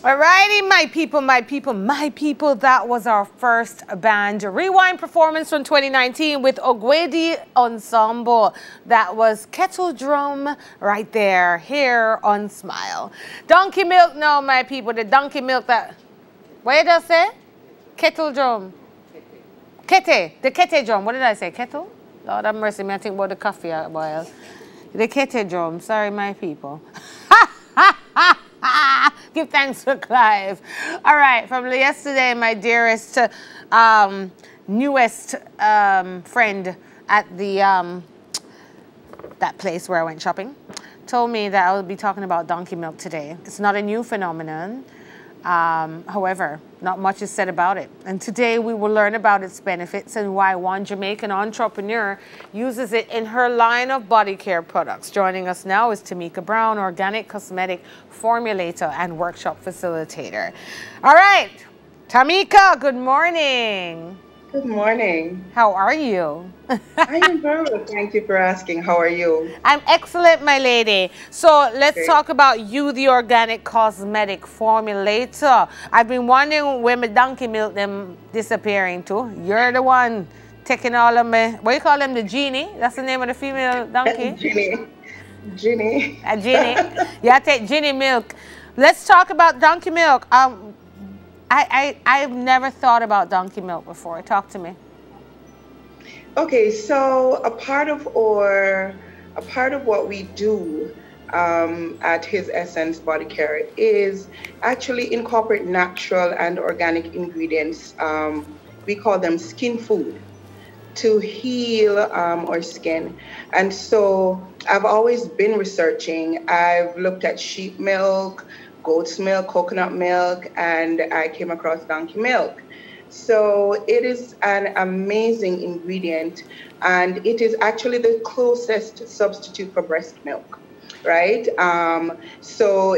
Alrighty, my people, my people, my people. That was our first band rewind performance from 2019 with Ogwedi Ensemble. That was Kettle Drum right there, here on Smile. Donkey Milk, no, my people, the Donkey Milk that, what did I say? Kettle Drum. Kete, the Kete Drum. What did I say? Kettle? Lord have mercy, me, I think about the coffee a while. The Kete Drum, sorry, my people. Give thanks for Clive. All right, from yesterday, my dearest, newest friend at the that place where I went shopping told me that I will be talking about donkey milk today. It's not a new phenomenon. However, not much is said about it. And today we will learn about its benefits and why one Jamaican entrepreneur uses it in her line of body care products. Joining us now is Tamika Brown, organic cosmetic formulator and workshop facilitator. All right, Tamika, good morning. Good morning. How are you? I am very well. Thank you for asking. How are you? I'm excellent, my lady. So let's talk about you, the organic cosmetic formulator. I've been wondering where my donkey milk them disappearing to. You're the one taking all of my, what do you call them, the genie? That's the name of the female donkey? Ginny. A genie. Yeah, take genie milk. Let's talk about donkey milk. I've never thought about donkey milk before. Talk to me. Okay, so a part of what we do at His Essence Body Care is actually incorporate natural and organic ingredients. We call them skin food to heal our skin. And so I've always been researching. I've looked at sheep milk, goat's milk, coconut milk, and I came across donkey milk. So it is an amazing ingredient, and it is actually the closest substitute for breast milk, right? So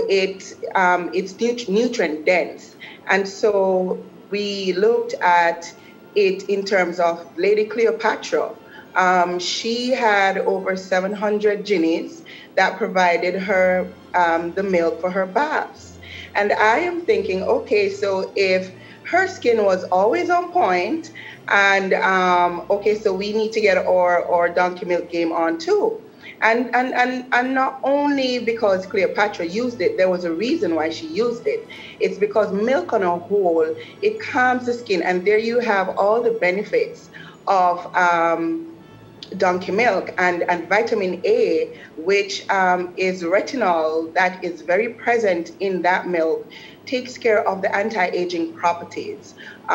it's nutrient dense. And so we looked at it in terms of Lady Cleopatra. She had over 700 genies that provided her the milk for her baths. And I am thinking, okay, so if her skin was always on point, and okay, so we need to get our donkey milk game on too. And not only because Cleopatra used it, there was a reason why she used it. It's because milk on a whole, it calms the skin, and there you have all the benefits of donkey milk and vitamin A, which is retinol that is very present in that milk, takes care of the anti-aging properties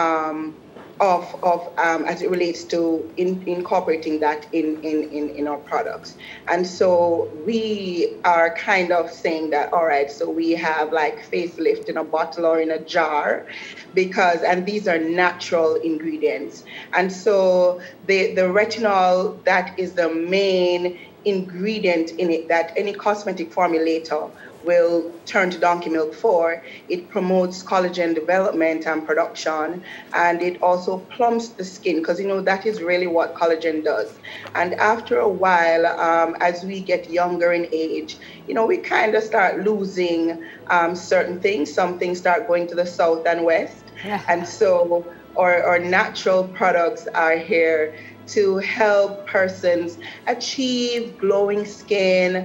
of as it relates to incorporating that in our products. And so we are kind of saying that, all right, so we have like facelift in a bottle or in a jar, and these are natural ingredients. And so the retinol, that is the main ingredient in it that any cosmetic formulator will turn to donkey milk for. It promotes collagen development and production, and it also plumps the skin, because that is really what collagen does. And after a while, as we get younger in age, we kind of start losing certain things. Some things start going to the south and west. And so our natural products are here to help persons achieve glowing skin,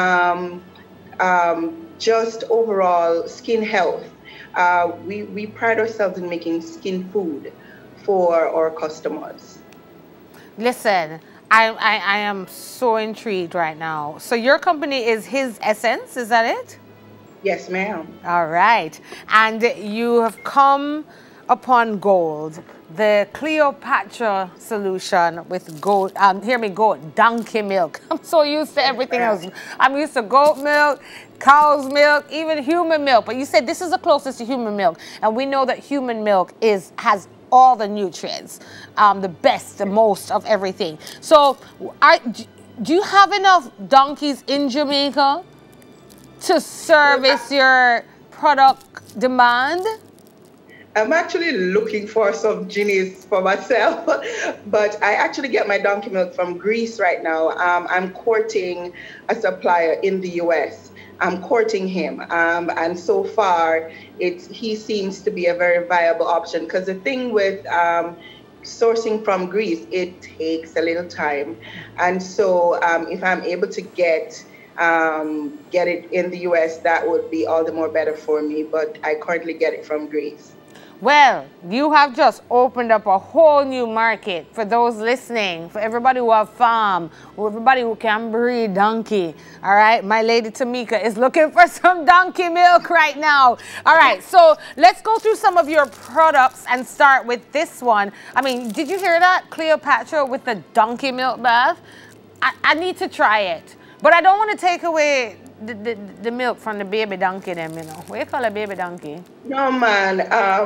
just overall skin health. We pride ourselves in making skin food for our customers. Listen, I am so intrigued right now. So your company is His Essence, is that it? Yes, ma'am. All right. And you have come upon gold, the Cleopatra solution with goat, hear me, goat, donkey milk. I'm so used to everything else. I'm used to goat milk, cow's milk, even human milk. But you said this is the closest to human milk. And we know that human milk has all the nutrients, the best, the most of everything. So do you have enough donkeys in Jamaica to service your product demand? I'm actually looking for some genies for myself, but I actually get my donkey milk from Greece right now. I'm courting a supplier in the US. I'm courting him. And so far, he seems to be a very viable option, because the thing with sourcing from Greece, it takes a little time. And so if I'm able to get it in the US, that would be all the more better for me. But I currently get it from Greece. Well, you have just opened up a whole new market for those listening, for everybody who have farm, or everybody who can breed donkey. All right, my lady Tamika is looking for some donkey milk right now. All right, so let's go through some of your products and start with this one. I mean, did you hear that? Cleopatra with the donkey milk bath? I need to try it, but I don't want to take away the milk from the baby donkey them, you know. What do you call a baby donkey? No, man.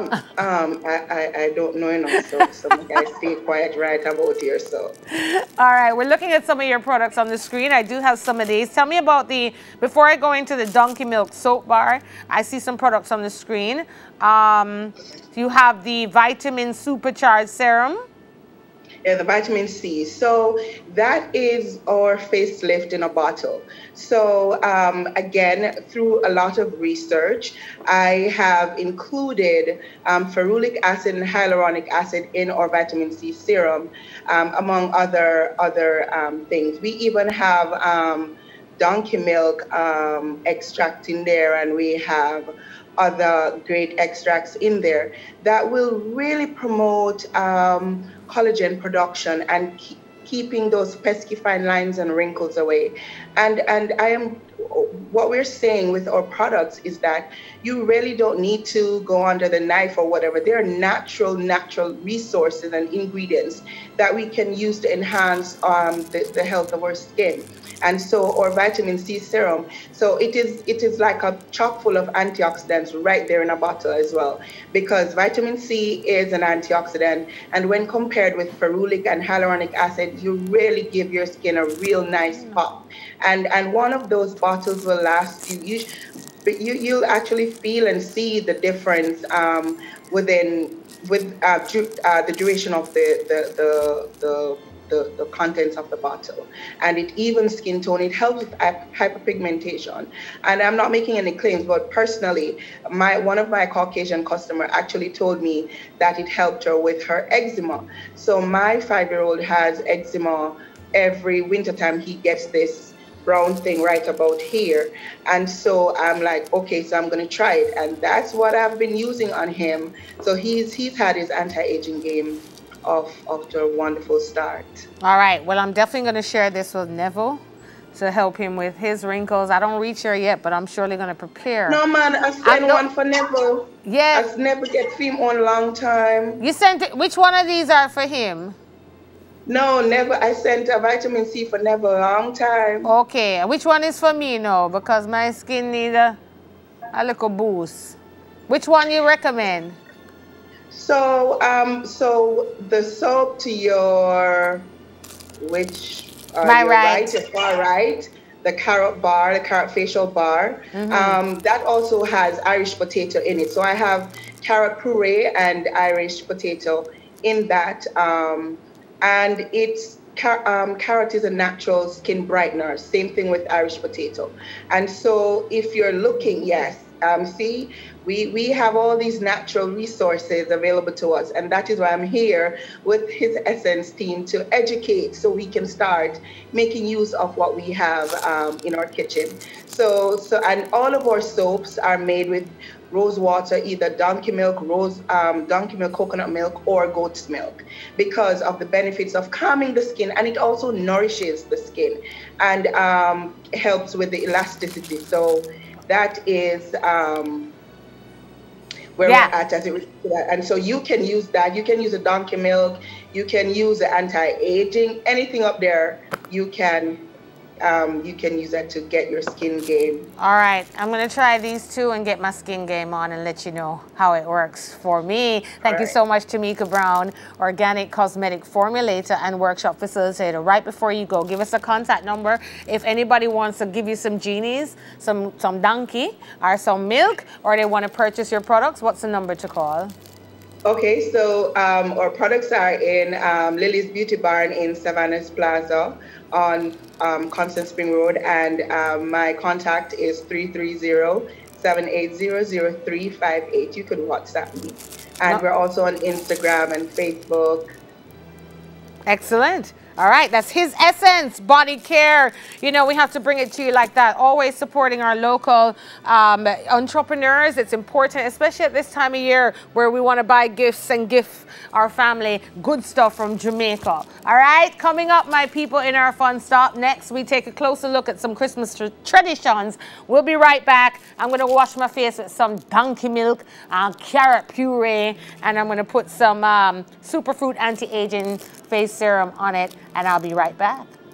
I don't know enough, so some guys stay quiet right about here, so. All right, we're looking at some of your products on the screen. I do have some of these. Tell me about before I go into the donkey milk soap bar, I see some products on the screen. You have the vitamin supercharged serum. Yeah, the vitamin C. So that is our facelift in a bottle. So again, through a lot of research, I have included ferulic acid and hyaluronic acid in our vitamin C serum, among other things. We even have donkey milk extract in there, and we have other great extracts in there that will really promote collagen production and keeping those pesky fine lines and wrinkles away. And what we're saying with our products is that you really don't need to go under the knife or whatever. There are natural resources and ingredients that we can use to enhance the health of our skin. And so our vitamin C serum, so it is like a chock full of antioxidants right there in a bottle as well, because vitamin C is an antioxidant, and when compared with ferulic and hyaluronic acid, you really give your skin a real nice pop. And one of those bottles will last you. You'll actually feel and see the difference with the duration of the contents of the bottle. And it evens skin tone. It helps with hyperpigmentation. And I'm not making any claims, but personally, one of my Caucasian customers actually told me that it helped her with her eczema. So my 5-year-old has eczema. Every wintertime he gets this brown thing right about here. And so I'm like, okay, so I'm going to try it. And that's what I've been using on him. So he's had his anti-aging game off to a wonderful start. All right, well, I'm definitely going to share this with Neville to help him with his wrinkles. I don't reach here yet, but I'm surely going to prepare. No, man, I sent one for Neville. Yeah. I never get him on long time. You sent it? Which one of these are for him? No, never. I sent a vitamin C for Neville a long time. Okay, which one is for me now? Because my skin needs a little boost. Which one you recommend? So, so the soap to your, my right, your far right, the carrot facial bar, that also has Irish potato in it. So I have carrot puree and Irish potato in that, and it's carrot is a natural skin brightener. Same thing with Irish potato. And so if you're looking, yes. See, we have all these natural resources available to us, and that is why I'm here with his Essence team to educate, so we can start making use of what we have in our kitchen. So and all of our soaps are made with rose water, either donkey milk, donkey milk, coconut milk, or goat's milk, because of the benefits of calming the skin, and it also nourishes the skin and helps with the elasticity. So that is where we're at as it relates to that. And so you can use that. You can use a donkey milk. You can use the anti-aging. Anything up there, you can use that to get your skin game. All right, I'm going to try these two and get my skin game on and let you know how it works for me. Thank you so much, Tamika Brown, organic cosmetic formulator and workshop facilitator. Right before you go, give us a contact number if anybody wants to give you some genies, some donkey or some milk, or they want to purchase your products. What's the number to call? Okay, so our products are in Lily's Beauty Barn in Savannah's Plaza on Constant Spring Road, and my contact is 330-780-0358. You could WhatsApp me. And we're also on Instagram and Facebook. Excellent. All right, that's His Essence Body Care. You know, we have to bring it to you like that. Always supporting our local entrepreneurs. It's important, especially at this time of year where we want to buy gifts and gift our family good stuff from Jamaica. All right, coming up, my people, in our fun stop. Next, we take a closer look at some Christmas traditions. We'll be right back. I'm going to wash my face with some donkey milk and carrot puree, and I'm going to put some superfruit anti-aging face serum on it, and I'll be right back.